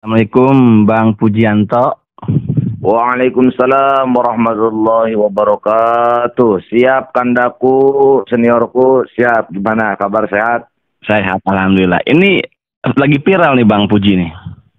Assalamualaikum Bang Pujianto. Waalaikumsalam warahmatullahi wabarakatuh. Siap kandaku, seniorku, siap. Gimana kabar, sehat? Sehat, alhamdulillah. Ini lagi viral nih Bang Puji nih.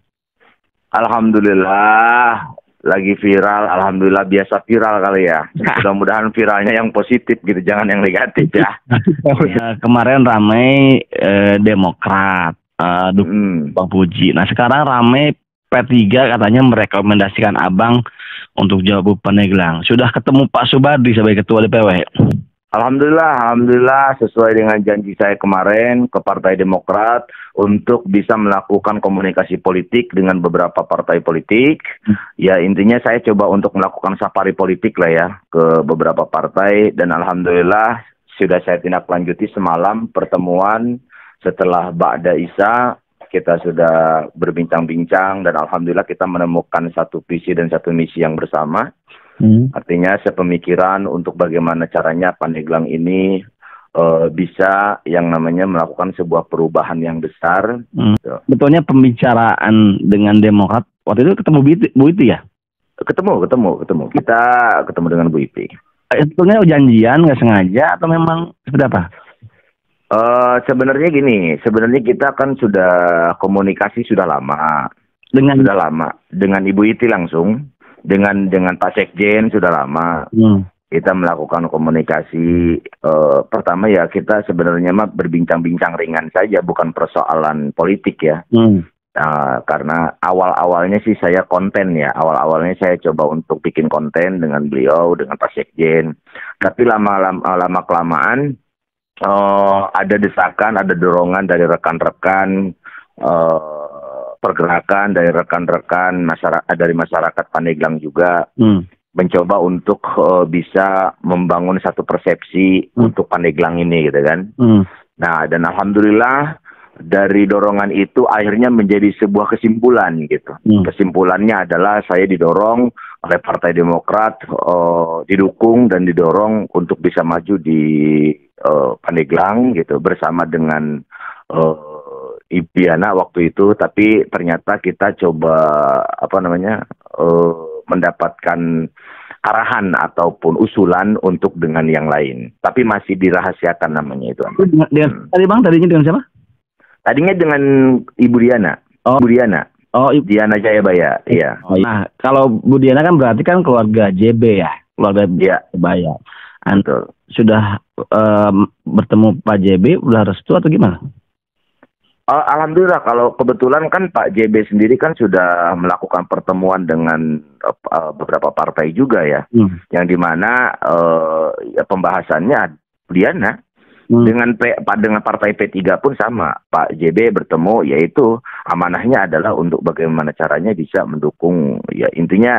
Alhamdulillah, lagi viral. Alhamdulillah, biasa viral kali ya. Mudah-mudahan viralnya yang positif gitu, jangan yang negatif ya. Kemarin ramai Demokrat, Bang Puji. Nah sekarang ramai P3 katanya merekomendasikan Abang untuk Jawabu Pandeglang. Sudah ketemu Pak Subadi sebagai Ketua DPW? Alhamdulillah sesuai dengan janji saya kemarin ke Partai Demokrat untuk bisa melakukan komunikasi politik dengan beberapa partai politik. Ya intinya saya coba untuk melakukan safari politik lah ya ke beberapa partai, dan alhamdulillah sudah saya tindak lanjuti semalam pertemuan setelah Ba'da Isya. Kita sudah berbincang-bincang dan alhamdulillah kita menemukan satu visi dan satu misi yang bersama. Artinya sepemikiran untuk bagaimana caranya Pandeglang ini bisa yang namanya melakukan sebuah perubahan yang besar. Betulnya pembicaraan dengan Demokrat waktu itu ketemu Bu Iti ya? Ketemu. Kita ketemu dengan Bu Iti. Sebetulnya janjian nggak sengaja atau memang seperti apa? Sebenarnya gini, sebenarnya kita kan sudah komunikasi sudah lama dengan Ibu Iti langsung, dengan Pak Sekjen sudah lama. Kita melakukan komunikasi. Pertama ya kita sebenarnya mah berbincang-bincang ringan saja, bukan persoalan politik ya. Karena awalnya sih saya konten ya, awalnya saya coba untuk bikin konten dengan beliau, dengan Pak Sekjen. Tapi lama kelamaan ada desakan, ada dorongan dari rekan-rekan pergerakan, dari rekan-rekan masyarakat Pandeglang juga mencoba untuk bisa membangun satu persepsi untuk Pandeglang ini gitu kan. Nah dan alhamdulillah dari dorongan itu akhirnya menjadi sebuah kesimpulan gitu. Kesimpulannya adalah saya didorong oleh Partai Demokrat, didukung dan didorong untuk bisa maju di Pandeglang gitu bersama dengan Ibu Diana waktu itu. Tapi ternyata kita coba mendapatkan arahan ataupun usulan untuk dengan yang lain, tapi masih dirahasiakan namanya itu. Tadi Bang, tadinya dengan siapa? Tadinya dengan Ibu Diana. Ibu Diana. Diana Jayabaya, iya. Nah, kalau Bu Diana kan berarti kan keluarga JB ya, keluarga Jayabaya. Antul sudah bertemu Pak JB, udah restu atau gimana? Alhamdulillah, kalau kebetulan kan Pak JB sendiri kan sudah melakukan pertemuan dengan beberapa partai juga ya, yang dimana pembahasannya Diana. Dengan partai P3 pun sama. Pak JB bertemu, yaitu amanahnya adalah untuk bagaimana caranya bisa mendukung, ya intinya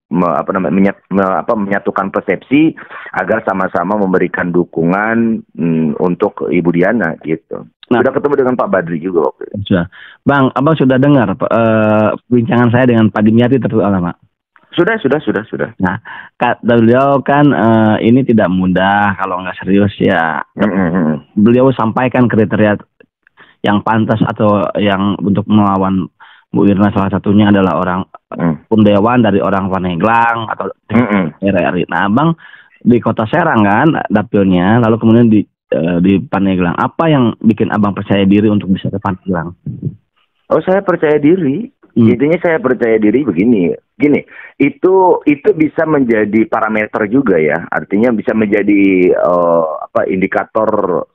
menyatukan persepsi agar sama-sama memberikan dukungan untuk Ibu Diana gitu. Nah, sudah ketemu dengan Pak Badri juga waktu itu. Sudah. Bang, Abang sudah dengar perbincangan saya dengan Pak Dimyati terutama? Sudah. Nah, beliau kan ini tidak mudah kalau nggak serius ya. Beliau sampaikan kriteria yang pantas atau yang untuk melawan Bu Irna, salah satunya adalah orang Pundewan dari orang Pandeglang atau RRI. Nah, Abang di Kota Serang kan dapilnya, lalu kemudian di Pandeglang. Apa yang bikin Abang percaya diri untuk bisa ke Pandeglang? Oh, saya percaya diri. Intinya saya percaya diri gini, itu bisa menjadi parameter juga ya, artinya bisa menjadi indikator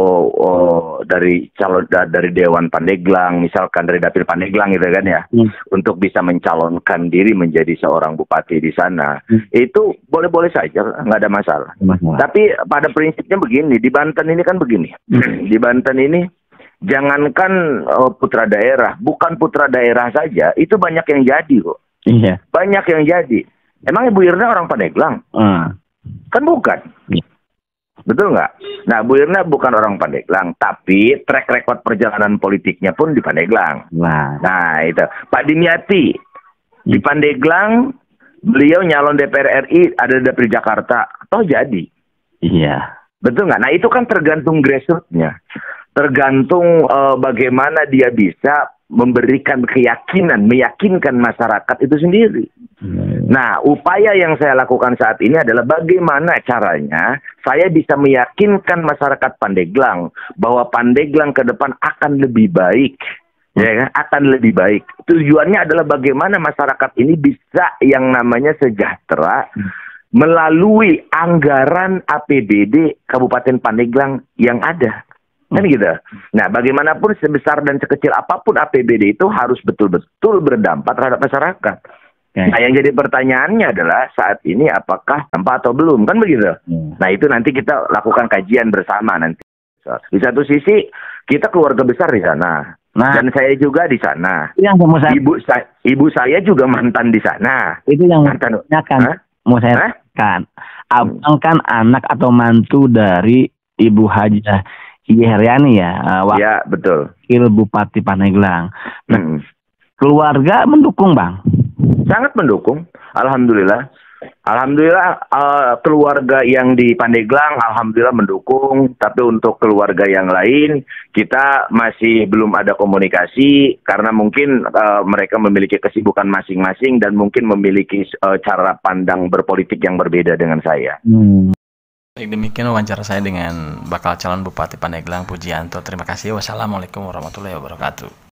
dari dari Dewan Pandeglang, misalkan dari Dapil Pandeglang gitu kan ya, untuk bisa mencalonkan diri menjadi seorang bupati di sana. Itu boleh-boleh saja, nggak ada masalah. Tapi pada prinsipnya begini, di Banten ini kan begini, di Banten ini jangankan putra daerah, bukan putra daerah saja, itu banyak yang jadi kok. Iya. Banyak yang jadi. Emang Ibu Irna orang Pandeglang? Kan bukan. Betul nggak? Nah, Bu Irna bukan orang Pandeglang, tapi track record perjalanan politiknya pun di Pandeglang. Nah itu. Pak Dimyati di Pandeglang, beliau nyalon DPR RI ada di Dapil Jakarta, toh jadi. Iya. Betul nggak? Nah itu kan tergantung grassroots-nya. Tergantung bagaimana dia bisa memberikan keyakinan, meyakinkan masyarakat itu sendiri. Nah, upaya yang saya lakukan saat ini adalah bagaimana caranya saya bisa meyakinkan masyarakat Pandeglang bahwa Pandeglang ke depan akan lebih baik, ya kan? Akan lebih baik. Tujuannya adalah bagaimana masyarakat ini bisa yang namanya sejahtera melalui anggaran APBD Kabupaten Pandeglang yang ada. Kan gitu. Nah, bagaimanapun sebesar dan sekecil apapun APBD itu harus betul-betul berdampak terhadap masyarakat. Nah, yang jadi pertanyaannya adalah saat ini apakah tampak atau belum, kan begitu? Nah, itu nanti kita lakukan kajian bersama nanti. Di satu sisi kita keluarga besar di sana, dan saya juga di sana. Yang mau saya, ibu saya juga mantan di sana. Itu yang mantan. Mau saya kan, abang kan anak atau mantu dari Ibu Hajah Heryani ya. Ya, betul. Wakil Bupati Pandeglang. Nah, keluarga mendukung, Bang? Sangat mendukung, alhamdulillah. Alhamdulillah keluarga yang di Pandeglang alhamdulillah mendukung, tapi untuk keluarga yang lain kita masih belum ada komunikasi karena mungkin mereka memiliki kesibukan masing-masing dan mungkin memiliki cara pandang berpolitik yang berbeda dengan saya. Baik, demikian wawancara saya dengan bakal calon Bupati Pandeglang Pujianto. Terima kasih. Wassalamualaikum warahmatullahi wabarakatuh.